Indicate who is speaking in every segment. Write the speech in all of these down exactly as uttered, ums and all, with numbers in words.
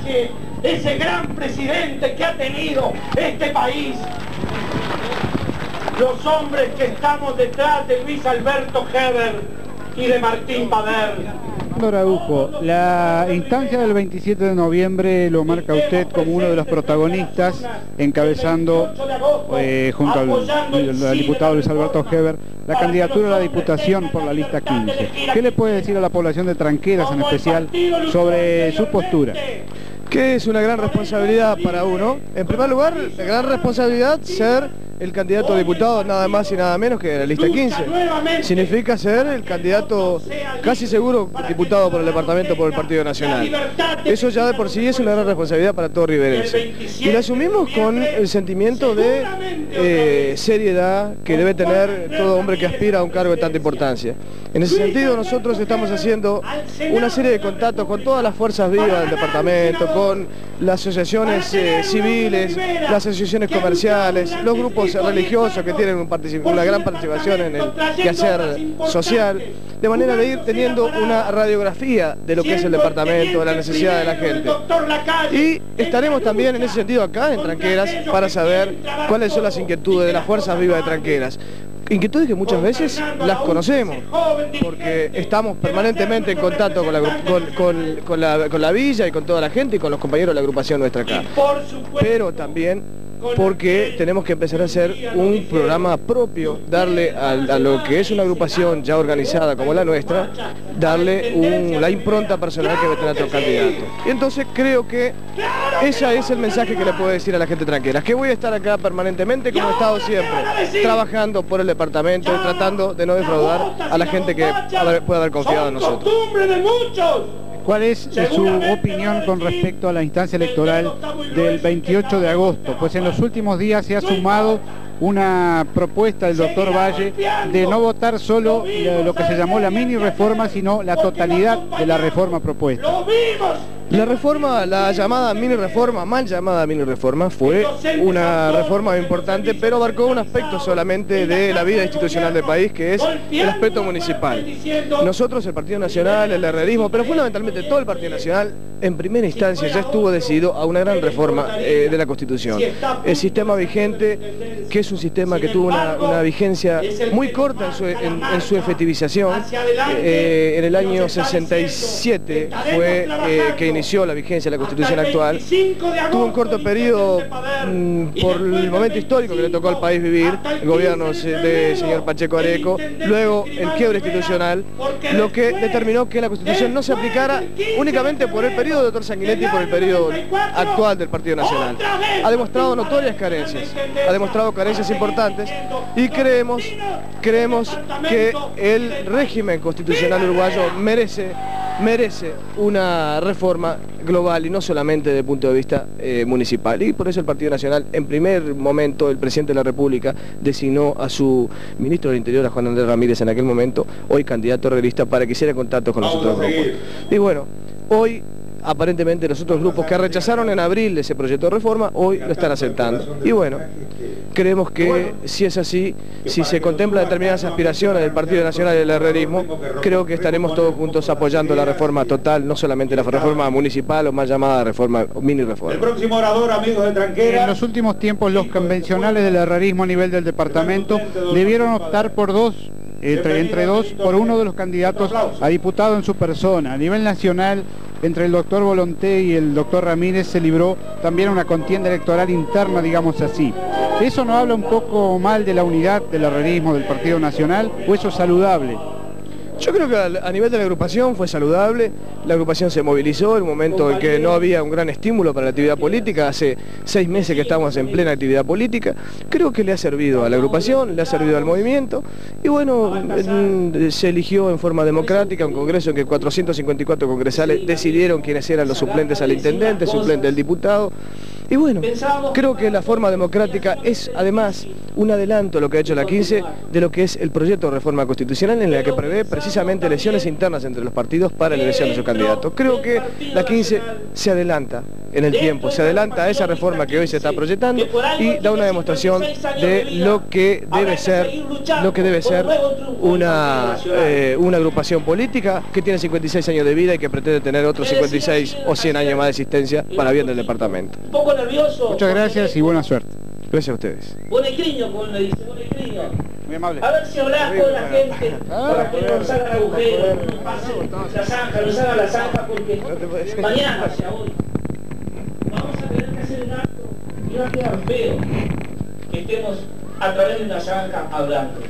Speaker 1: Valle, ese gran presidente que ha tenido este país. Los hombres que estamos detrás de Luis Alberto Heber y de Martín Bader.
Speaker 2: Araujo, la instancia del veintisiete de noviembre lo marca usted como uno de los protagonistas, encabezando eh, junto al, al diputado Luis Alberto Heber la candidatura a la Diputación por la lista quince. ¿Qué le puede decir a la población de Tranqueras en especial sobre su postura?
Speaker 3: Que es una gran responsabilidad para uno. En primer lugar, la gran responsabilidad ser el candidato a diputado nada más y nada menos que de la lista quince. Significa ser el candidato casi seguro diputado por el departamento por el Partido Nacional. Eso ya de por sí es una gran responsabilidad para todo riverense. Y la asumimos con el sentimiento de eh, seriedad que debe tener todo hombre que aspira a un cargo de tanta importancia. En ese sentido nosotros estamos haciendo una serie de contactos con todas las fuerzas vivas del departamento, con las asociaciones eh, civiles, las asociaciones comerciales, los grupos religiosos que tienen un una gran participación en el quehacer social, de manera de ir teniendo una radiografía de lo que es el departamento, de la necesidad de la gente. Y estaremos también en ese sentido acá en Tranqueras para saber cuáles son las inquietudes de las fuerzas vivas de Tranqueras. Inquietudes que muchas veces las conocemos, porque estamos permanentemente en contacto con la, con, con, con, la, con la villa y con toda la gente y con los compañeros de la agrupación nuestra acá. Pero también porque tenemos que empezar a hacer un programa propio, darle a, a lo que es una agrupación ya organizada como la nuestra, darle un, la impronta personal que va a tener otro candidato. Y entonces creo que ese es el mensaje que le puedo decir a la gente Tranqueras, que voy a estar acá permanentemente como he estado siempre, trabajando por el departamento y tratando de no defraudar a la gente que puede haber confiado en nosotros.
Speaker 2: ¿Cuál es su opinión con respecto a la instancia electoral del veintiocho de agosto? Pues en los últimos días se ha sumado una propuesta del doctor Valle de no votar solo lo que se llamó la mini reforma, sino la totalidad de la reforma propuesta.
Speaker 3: La reforma, la llamada mini reforma, mal llamada mini reforma, fue una reforma importante, pero abarcó un aspecto solamente de la vida institucional del país, que es el aspecto municipal. Nosotros, el Partido Nacional, el herrerismo, pero fundamentalmente todo el Partido Nacional, en primera instancia ya estuvo decidido a una gran reforma eh, de la Constitución. El sistema vigente, que es un sistema que tuvo una, una vigencia muy corta en su, en, en su efectivización, eh, en el año sesenta y siete fue eh, que inició la vigencia de la Constitución actual, tuvo un corto periodo mmm, por el momento histórico que le tocó al país vivir, el gobierno del señor Pacheco Areco, luego el quiebre institucional, lo que determinó que la Constitución no se aplicara únicamente por el periodo de doctor Sanguinetti y por el periodo actual del Partido Nacional. Ha demostrado notorias carencias, ha demostrado carencias importantes y creemos, creemos que el régimen constitucional uruguayo merece merece una reforma global y no solamente desde el punto de vista eh, municipal. Y por eso el Partido Nacional, en primer momento, el presidente de la República designó a su ministro del Interior, a Juan Andrés Ramírez, en aquel momento, hoy candidato realista, para que hiciera contacto con los otros grupos. Y bueno, hoy aparentemente los otros grupos que rechazaron en abril ese proyecto de reforma, hoy lo están aceptando. Y bueno, creemos que si es así, si se contempla determinadas aspiraciones del Partido Nacional y del herrerismo, creo que estaremos todos juntos apoyando la reforma total, no solamente la reforma municipal o más llamada reforma, mini reforma.
Speaker 1: El próximo orador, amigos de Tranqueras.
Speaker 2: En los últimos tiempos los convencionales del herrerismo a nivel del departamento debieron optar por dos, entre, entre dos, por uno de los candidatos a diputado en su persona. A nivel nacional, entre el doctor Volonté y el doctor Ramírez se libró también una contienda electoral interna, digamos así. ¿Eso no habla un poco mal de la unidad del herrerismo del Partido Nacional o eso es saludable?
Speaker 3: Yo creo que a nivel de la agrupación fue saludable, la agrupación se movilizó en un momento en que no había un gran estímulo para la actividad política, hace seis meses que estamos en plena actividad política, creo que le ha servido a la agrupación, le ha servido al movimiento, y bueno, se eligió en forma democrática un congreso en que cuatrocientos cincuenta y cuatro congresales decidieron quiénes eran los suplentes al intendente, suplente del diputado, Y bueno, creo que la forma democrática es además un adelanto a lo que ha hecho la quince de lo que es el proyecto de reforma constitucional en la que prevé precisamente elecciones internas entre los partidos para la elección de su candidato. Creo que la quince se adelanta en el tiempo, se adelanta a esa reforma que hoy se está proyectando y da una demostración de lo que debe ser, lo que debe ser una, eh, una agrupación política que tiene cincuenta y seis años de vida y que pretende tener otros cincuenta y seis o cien años más de existencia para bien del departamento.
Speaker 2: Muchas gracias y buena suerte.
Speaker 3: Gracias a ustedes.
Speaker 1: Bonecriño, como le dice, Bonecriño.
Speaker 2: Muy amable.
Speaker 1: A ver si hablas con la gente para que nos hagan agujeros, pasen la zanja, nos hagan la zanja, porque mañana, o sea, hoy, vamos a tener que hacer un acto y va a quedar feo que estemos a través de una zanja hablando.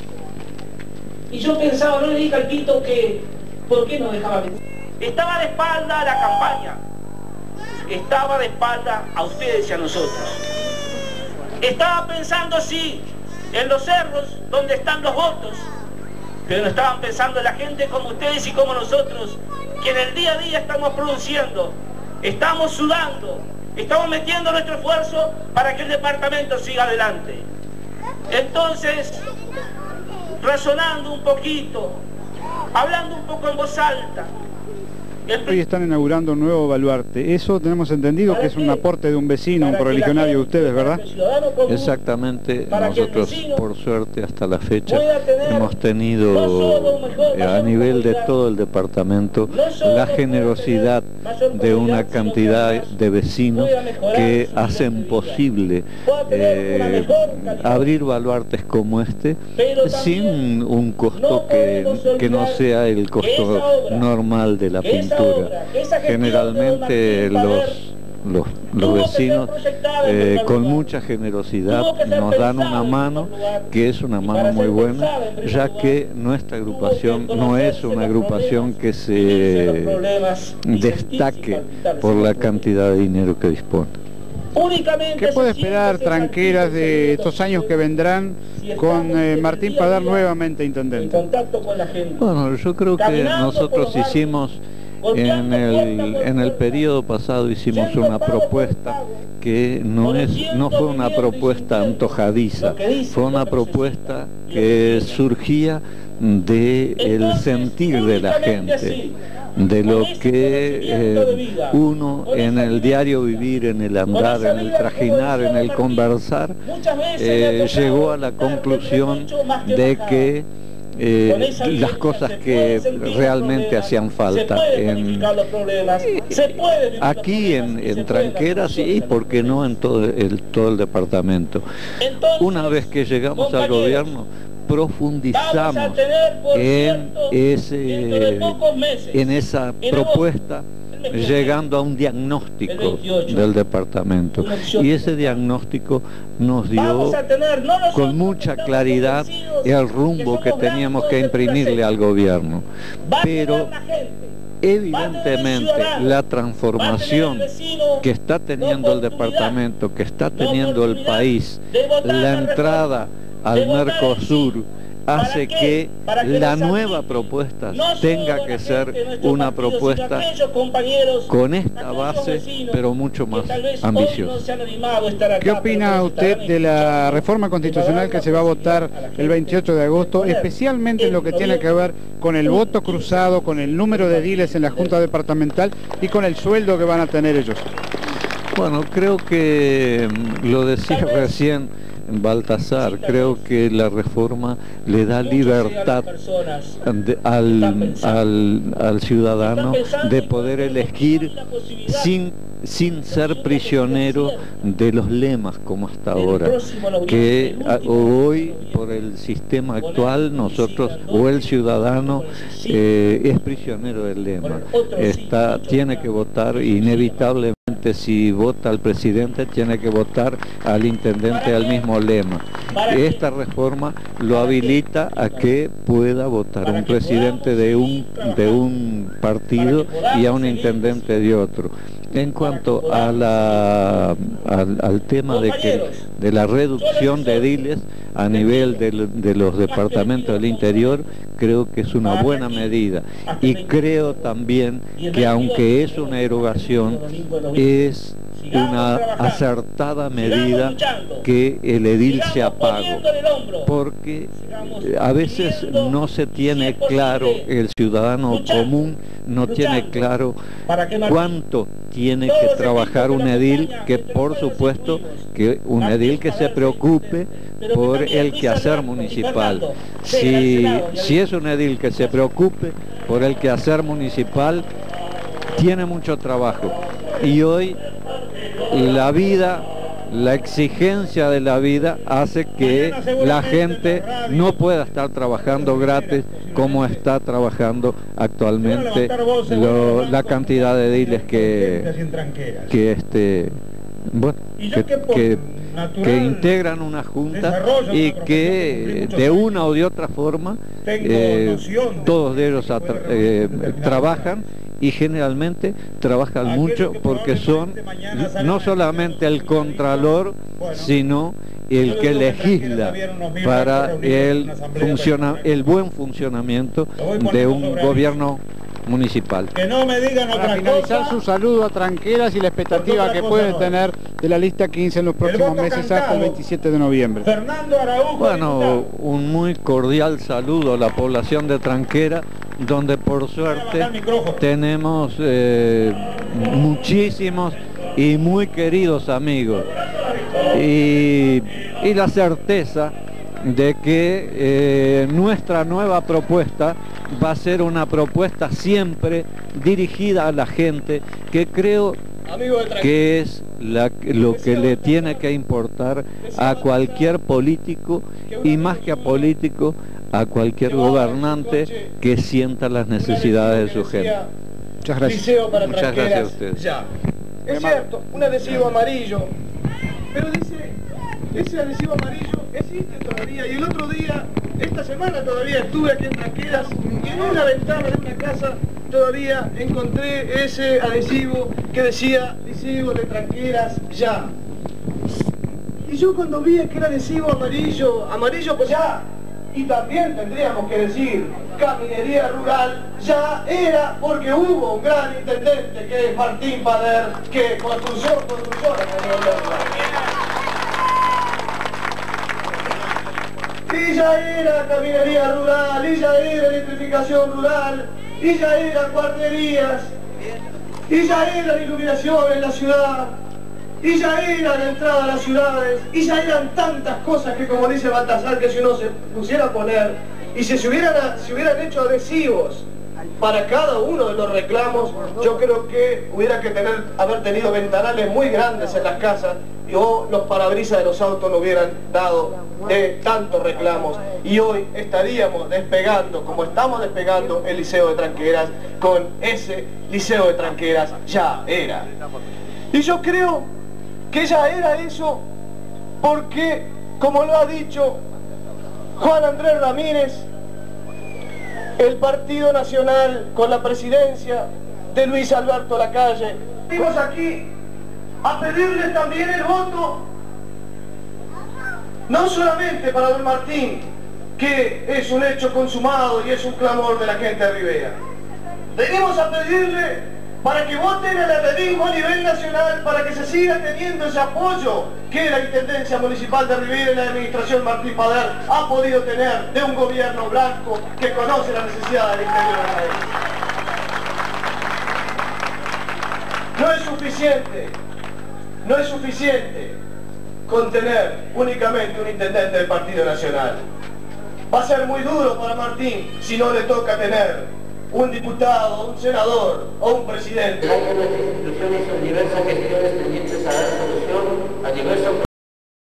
Speaker 1: Y yo pensaba, no le dije al Tito que, ¿por qué no dejaba venir? Estaba de espalda a la campaña, estaba de espalda a ustedes y a nosotros. Estaba pensando, sí, en los cerros donde están los votos, pero no estaban pensando en la gente como ustedes y como nosotros, que en el día a día estamos produciendo, estamos sudando, estamos metiendo nuestro esfuerzo para que el departamento siga adelante. Entonces, razonando un poquito, hablando un poco en voz alta.
Speaker 2: Hoy están inaugurando un nuevo baluarte. Eso tenemos entendido que es un aporte de un vecino, un correligionario de ustedes, ¿verdad?
Speaker 4: Exactamente. Nosotros, por suerte, hasta la fecha, hemos tenido a nivel de todo el departamento la generosidad de una cantidad de vecinos que hacen posible eh, abrir baluartes como este sin un costo que, que no sea el costo normal de la pintura. Generalmente los, los, los vecinos eh, con mucha generosidad nos dan una mano, que es una mano muy buena, ya que nuestra agrupación no es una agrupación que se destaque por la cantidad de dinero que dispone.
Speaker 2: ¿Qué puede esperar Tranqueras de estos años que vendrán con eh, Martín Padar nuevamente intendente?
Speaker 4: Bueno, yo creo que nosotros hicimos en el, en el periodo pasado hicimos una propuesta que no, es, no fue una propuesta antojadiza, fue una propuesta que surgía del sentir de la gente, de lo que eh, uno en el diario vivir, en el andar, en el trajinar, en el conversar, eh, llegó a la conclusión de que Eh, las cosas que realmente hacían falta en, aquí en, en Tranqueras y por qué no en todo el, todo el departamento. Una vez que llegamos al gobierno, profundizamos en, ese, en esa propuesta, llegando a un diagnóstico del departamento, y ese diagnóstico nos dio con mucha claridad el rumbo que teníamos que imprimirle al gobierno. Pero evidentemente la transformación que está teniendo el departamento, que está teniendo el país, la entrada al Mercosur, hace que la nueva propuesta tenga que ser una propuesta con esta base, pero mucho más ambiciosa.
Speaker 2: ¿Qué opina usted de la reforma constitucional que se va a votar el veintiocho de agosto, especialmente en lo que tiene que ver con el voto cruzado, con el número de ediles en la Junta Departamental y con el sueldo que van a tener ellos?
Speaker 4: Bueno, creo que lo decía recién Baltasar, creo que la reforma le da libertad de, al, al, al ciudadano de poder elegir sin, sin ser prisionero de los lemas como hasta ahora, que a, hoy por el sistema actual nosotros o el ciudadano eh, es prisionero del lema, está, tiene que votar inevitablemente. Si vota al presidente, tiene que votar al intendente al mismo lema. Esta reforma lo habilita a que pueda votar un presidente de un, de un partido y a un intendente de otro. En cuanto a la, al, al tema de, que, de la reducción de ediles a nivel de, de los departamentos del interior, creo que es una buena medida, y creo también que aunque es una erogación, es una acertada medida que el edil sea pago, porque a veces no se tiene claro, el ciudadano común no tiene claro cuánto tiene que trabajar un edil, que por supuesto que un edil que se preocupe por el quehacer municipal. Si, si es un edil que se preocupe por el quehacer municipal, tiene mucho trabajo. Y hoy la vida, la exigencia de la vida hace que la gente no pueda estar trabajando gratis como está trabajando actualmente lo, la cantidad de ediles que, que este bueno que, que, que integran una junta y que de una o de otra forma eh, todos de ellos eh, trabajan, y generalmente trabajan mucho porque son no solamente el contralor, sino el que legisla para el, funciona, el buen funcionamiento de un gobierno municipal.
Speaker 2: Que no me digan otra Para finalizar cosa, su saludo a Tranqueras y la expectativa que pueden no. tener de la lista quince en los próximos meses cantado, hasta el veintisiete de noviembre.
Speaker 1: Fernando Araújo,
Speaker 4: bueno,
Speaker 1: diputado.
Speaker 4: Un muy cordial saludo a la población de Tranquera, donde por suerte tenemos eh, muchísimos y muy queridos amigos, y, y la certeza de que eh, nuestra nueva propuesta va a ser una propuesta siempre dirigida a la gente, que creo que es la, lo que le tiene que importar a cualquier político, y más que a político, a cualquier gobernante que sienta las necesidades de su gente.
Speaker 2: Muchas gracias.
Speaker 4: Muchas gracias a ustedes.
Speaker 3: Ya. Es cierto, un adhesivo amarillo, pero dice, ese adhesivo amarillo existe todavía, y el otro día, esta semana todavía estuve aquí en Tranqueras, y en una ventana de una casa todavía encontré ese adhesivo que decía Liceo de Tranqueras ya. Y yo cuando vi aquel adhesivo amarillo, amarillo pues ya, y también tendríamos que decir Caminería Rural, ya era, porque hubo un gran intendente que es Martín Pader, que construyó, construyó la Caminería Rural. Y ya era Caminería Rural, y ya era electrificación rural, y ya eran guarderías, y ya era iluminación en la ciudad, y ya era la entrada a las ciudades, y ya eran tantas cosas que, como dice Baltasar, que si uno se pusiera a poner, y si se hubieran, si hubieran hecho adhesivos para cada uno de los reclamos, yo creo que hubiera que tener, haber tenido ventanales muy grandes en las casas, y o los parabrisas de los autos no hubieran dado de tantos reclamos, y hoy estaríamos despegando, como estamos despegando, el Liceo de Tranqueras, con ese Liceo de Tranqueras ya era. Y yo creo que ya era eso porque, como lo ha dicho Juan Andrés Ramírez, el Partido Nacional, con la presidencia de Luis Alberto Lacalle, venimos aquí a pedirle también el voto, no solamente para don Martín, que es un hecho consumado y es un clamor de la gente de Rivera. Venimos a pedirle para que voten el herrerismo a nivel nacional, para que se siga teniendo ese apoyo que la Intendencia Municipal de Rivera y la Administración Martín Pader ha podido tener de un gobierno blanco que conoce la necesidad del interior del país. No es suficiente, no es suficiente con tener únicamente un intendente del Partido Nacional. Va a ser muy duro para Martín si no le toca tener un diputado, un senador o un presidente.
Speaker 5: Hay en nuestras instituciones diversas gestiones tendientes a dar solución a diversos